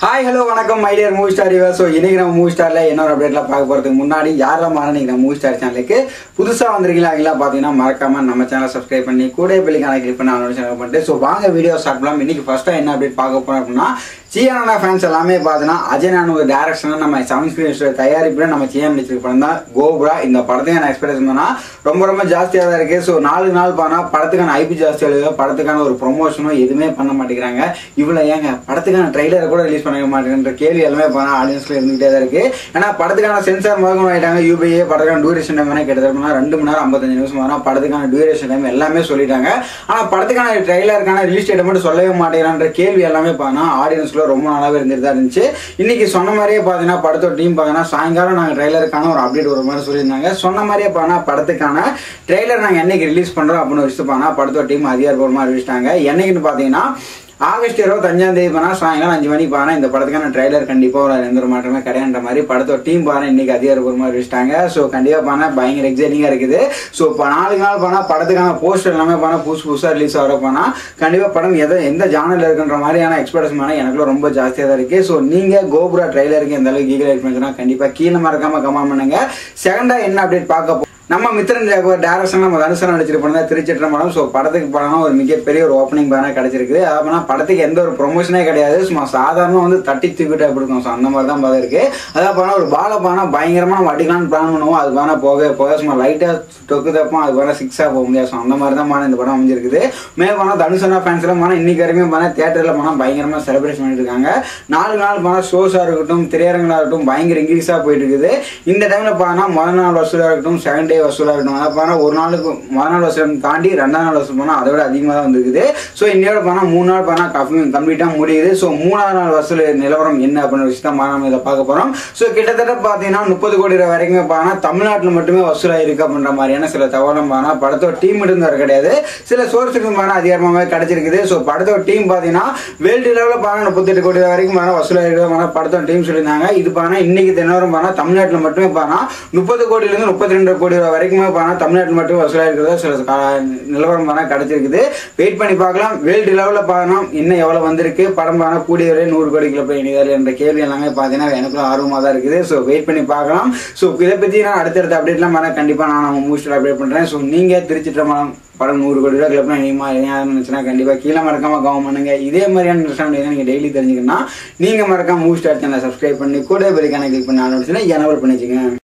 Hi, hello, வணக்கம் my dear movie star viewers. So இன்னைக்கு நம்ம மூவி ஸ்டார்ல என்ன அப்டேட்ல பார்க்க போறதுக்கு முன்னாடி யாரெல்லாம் இன்னைக்கு நம்ம மூவி ஸ்டார் சேனலுக்கு புதுசா வந்திருக்கீங்களா அவங்கள பாத்தீங்கன்னா மறக்காம நம்ம சேனலை சப்ஸ்கிரைப் பண்ணி கூட பெல் ஐகானை கிளிக் பண்ணி ஆல் நோட்டிஃபிகேஷன் பண்ணிட்டு சோ வாங்க வீடியோ ஸ்டார்ட் பண்ணலாம். இன்னைக்கு ஃபர்ஸ்டா என்ன அப்டேட் பார்க்க போறோம் அப்படினா சியானா ஃபேன்ஸ் எல்லாமே பாத்தீங்கன்னா அஜயனான ஒரு டைரக்ஷன்ல நம்ம சவுண்ட் ஸ்கிரீன் தயாரிப்புல நம்ம சியான் நடிச்சிருக்க படம் தான் கோப்ரா. இந்த படத்துக்கு நான் எக்ஸ்பெக்ட் பண்ணா ரொம்ப ஜாஸ்தியா தான் இருக்கு. சோ நாள் பானா படத்துக்கான ஐபி ஜாஸ்தியா இருக்கு. படத்துக்கான ஒரு ப்ரொமோஷனோ எதுவுமே பண்ண மாட்டேங்கிறாங்க. இவ்வளவு ஏங்க படத்துக்கான ட்ரைலரை கூட ரிலீஸ் பண்ண மாட்டேங்கிற கேள்வி எல்லாமே போனா ஆடியன்ஸ்ல இருந்துகிட்டே தான் இருக்கு. ஏன்னா படத்துக்கான சென்சார் முதல்ல ஆயிட்டாங்க. யூபிஏ படத்துக்கான டியூரேஷன் டைம் கிட்டத்தட்ட 2 மணி நேரம் 55 நிமிஷம் வரும். படத்துக்கான டியூரேஷன் டைம் எல்லாமே சொல்லிட்டாங்க. ஆனா படத்துக்கான ட்ரைலருக்கான ரிலீஸ் டேட் மட்டும் சொல்லவே மாட்டேங்கிறான்ற கேள்வி எல்லாமே பாத்தீங்கன்னா ஆடியன்ஸ்ல ரொம்ப நாளாவே இருந்துட்டு தான் இருந்துச்சு. இன்னைக்கு சொன்ன மாதிரியே பாத்தீங்கன்னா படத்தோட டீம் பாத்தீங்கன்னா சாயங்காலம் நாங்க ட்ரைலருக்கான ஒரு அப்டேட் ஒரு மாதிரி சொல்லியிருந்தாங்க. சொன்ன மாதிரியே பாத்தீங்கன்னா படத்துக்கான ட்ரைலர் நாங்க என்னைக்கு ரிலீஸ் பண்றோம் அப்படின்னு வச்சு பாத்தீங்கன்னா படத்தோட டீம் அதிகாரப்பூர்வமா அறிவிச்சிட்டாங்க. என்னைக்குன்னு பாத்தீங்கன்னா ஆகஸ்ட் 25 போனா சாயங்காலம் 5 மணிக்கு பாருங்க இந்த படத்துக்கான ட்ரைலர் கண்டிப்பா ஒரு எந்த ஒரு மாற்றமே கிடையாதுன்ற மாதிரி படத்தோட டீம் பாருங்க இன்னைக்கு அதிகாரப்பூர்வமா அறிவிச்சிட்டாங்க. சோ கண்டிப்பா பாருங்க பயங்கர எக்ஸைட்டிங்கா இருக்குது. சோ இப்போ 4 நாள் போனா படத்துக்கான போஸ்டர் எல்லாமே பாருங்க புதுசா ரிலீஸ் ஆகிற போனா கண்டிப்பா படம் எந்த ஜானல் இருக்குன்ற மாதிரியான எக்ஸ்பெக்டேஷன் எனக்குள்ள ரொம்ப ஜாஸ்தியா தான் இருக்கு. சோ நீங்க கோப்ரா ட்ரைலருக்கு எந்த அளவுக்கு ஈகர் பண்ணுறதுனா கண்டிப்பா கீழே மறக்காம கமெண்ட் பண்ணுங்க. செகண்டா என்ன அப்டேட் பார்க்க நம்ம மித்ரன் ஜாகுவார் டைரக்ஷன் நம்ம தனுஷன் நடிச்சிருப்போம் திருச்சிற்றம்பலம். ஸோ படத்துக்கு போனா ஒரு மிகப்பெரிய ஒரு ஓப்பனிங் பேனா கிடைச்சிருக்கு. அதாவது படத்துக்கு எந்த ஒரு ப்ரொமோஷனே கிடையாது. சும்மா சாதாரணமா தட்டி தூக்கிட்டு அப்படி இருக்கும். ஸோ அந்த மாதிரி தான் பார்த்து இருக்கு. அதாவது போனா ஒரு பால பானா பயங்கரமா நம்ம அடிக்கலாம்னு பிளான் பண்ணுவோம். அது பானா போக சும்மா லைட்டா தொக்கு தப்போம். அது பானா 6 போக முடியாது. ஸோ அந்த மாதிரி தான் இந்த படம் அமைஞ்சிருக்குது. மே போனா தனுஷனா ஃபேன்ஸ் எல்லாம் போனா இன்னைக்கு வரைக்கும் போனா தியேட்டர்ல போனா பயங்கரமா செலிப்ரேஷன் பண்ணிட்டு இருக்காங்க. 4 நாள் போனா ஷோஸா இருக்கட்டும் திரையரங்களா இருக்கட்டும் பயங்கர இன்க்ரீஸா போயிட்டு இருக்குது. இந்த டைம்ல பானா முதல் நாள் வசூலா இருக்கட்டும் செகண்ட் வசூலா இருக்கணும். அதாவது ஒரு நாளுக்கு முதல் நாள் வசூல் தாண்டி 2ஆம் நாள் வசூல் போனா அதை விட அதிகமாக தான் வந்துருக்குது. ஸோ இன்னையோட போனா 3 நாள் போனா கம்ப்ளீட்டா முடியுது. ஸோ 3ஆம் நாள் வசூல் நிலவரம் என்ன அப்படின்னு வச்சு தான் நம்ம இதை பார்க்க போறோம். ஸோ கிட்டத்தட்ட பாத்தீங்கன்னா 30 கோடி ரூபாய் வரைக்குமே பானா தமிழ்நாட்டில் மட்டுமே வசூலா இருக்கு அப்படின்ற மாதிரியான சில தகவலும் பானா படத்தோட டீம் இருந்து வர கிடையாது. சில சோர்ஸுக்கு பானா அதிகாரமாகவே கிடைச்சிருக்குது. ஸோ படத்தோட டீம் பாத்தீங்கன்னா வேர்ல்டு லெவலில் பானா 38 கோடி ரூபாய் வரைக்கும் பானா வசூலா இருக்கு படத்தோட டீம் சொல்லியிருந்தாங்க. இது பானா இன்னைக்கு தினவரம் பானா தமிழ்நாட்டில் மட்டுமே பானா 30 கோடியிலிருந்து 32 கோடி ரூபாய் வரைக்கும் தமிழ்நாட்டில் மட்டும் வசூலா இருக்கிறதா சில நிலவரம் பானா கிடைச்சிருக்குது. வெயிட் பண்ணி பார்க்கலாம். வேர்ல்டு லெவல்ல பாக்கணும் இன்னும் எவ்வளவு வந்திருக்கு. படம் பானா கூடிய வரை 100 கோடிக்குள்ள போய் இணைதாரு என்ற கேள்வி எல்லாமே பாத்தீங்கன்னா எனக்குள்ள ஆர்வமா தான் இருக்குது. ஸோ வெயிட் பண்ணி பார்க்கலாம். ஸோ இதை பத்தி நான் அடுத்தடுத்த அப்டேட்லாம் பானா கண்டிப்பா நான் நம்ம மூவிஸ்ல அப்டேட் பண்றேன். ஸோ நீங்க திருச்சிற்றம்பலம் படம் 100 கோடி ரூபாய் கிளப்னா நினைச்சுன்னா கண்டிப்பா கீழே மறக்காம கவனம் பண்ணுங்க. இதே மாதிரியான இன்ட்ரெஸ்டான நீங்க டெய்லி தெரிஞ்சுக்கணும்னா நீங்க மறக்காம மூவி ஸ்டார் சேனலை சப்ஸ்கிரைப் பண்ணி கூட பெல் ஐகானை கிளிக் பண்ணி ஆல் நோட்டிஃபிகேஷன் எனேபிள் பண்ணிச்சுங்க.